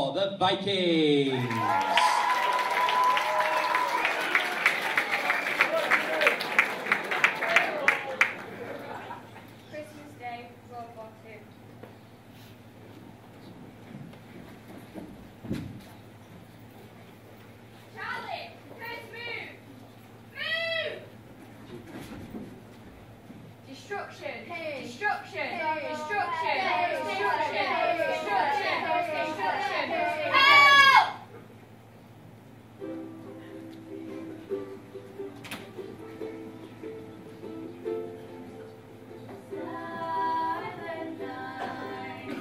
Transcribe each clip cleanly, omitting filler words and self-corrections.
for the Vikings. Christmas Day, World War II. Charlie, first move! Move! Destruction! Hey. Destruction! Hey. Destruction! Hey. Destruction! Hey. Destruction! Hey. Destruction! Hey. Help! Silent night,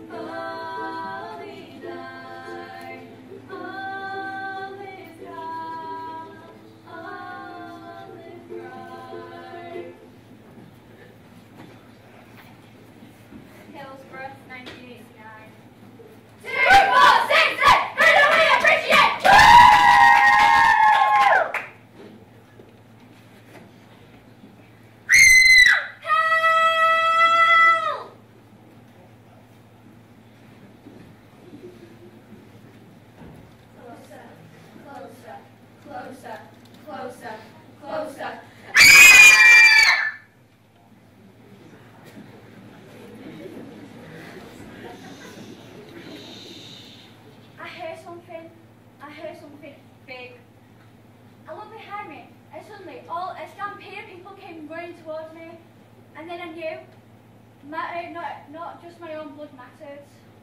holy night, all is calm, all is bright. Hillsborough, 1989. 2, 4, 6, 8, freedom we appreciate! Woo! Help! Closer, closer, closer, closer, closer. I heard something big. I looked behind me and suddenly a stampede of people came running towards me, and then I knew not just my own blood mattered.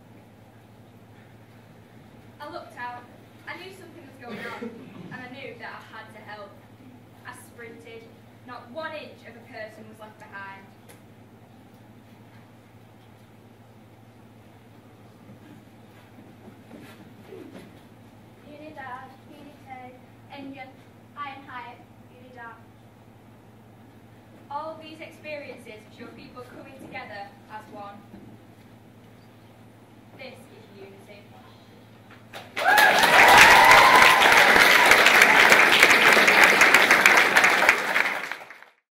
I looked out. I knew something was going on, and I knew that I had to help. I sprinted. Not 1 inch of a person was left behind. Unidad, unité, engine, iron high, unidad. All these experiences show people coming together as one. This